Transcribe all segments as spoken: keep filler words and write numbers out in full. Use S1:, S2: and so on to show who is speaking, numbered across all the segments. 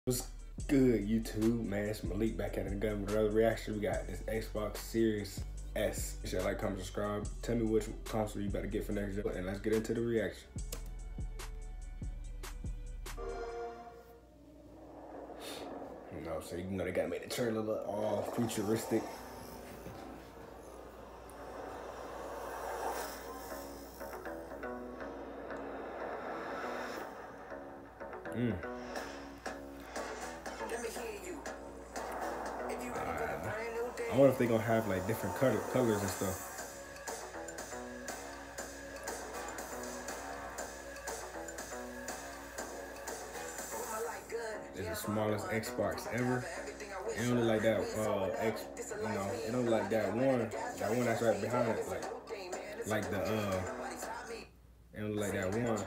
S1: What's good, YouTube? Man, it's Malik back at it again with another reaction. We got this Xbox Series S. Share, like, comment, subscribe. Tell me which console you better get for next year, and let's get into the reaction. You know, so you know they gotta make the trailer look all futuristic. Mm. I wonder if they're gonna have like different color, colors and stuff. It's the smallest Xbox ever. It don't look like that. Uh, X, you know, it don't look like that one. That one that's right behind it, like, like the uh, it don't look like that one.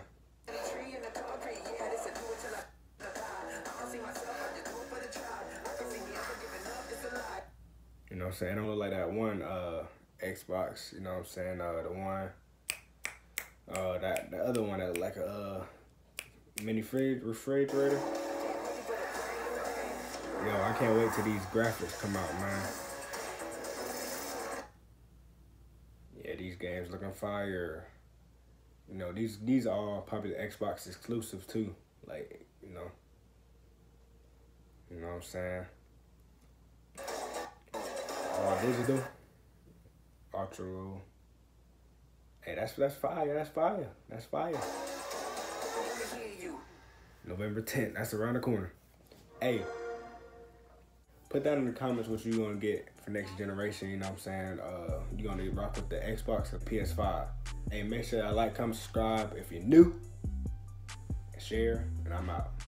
S1: You know what I'm saying? It don't look like that one uh, Xbox, you know what I'm saying? Uh, the one, uh, that the other one that look like a uh, mini fridge, refrigerator. Yo, I can't wait till these graphics come out, man. Yeah, these games looking fire. You know, these these are all popular Xbox exclusives too. Like, you know. You know what I'm saying? All digital, ultra low. Hey, that's that's fire. That's fire. That's fire. November tenth. That's around the corner. Hey, put down in the comments what you gonna get for next generation. You know what I'm saying? Uh, you gonna rock with the Xbox or P S five? Hey, make sure y'all like, comment, subscribe if you're new, and share. And I'm out.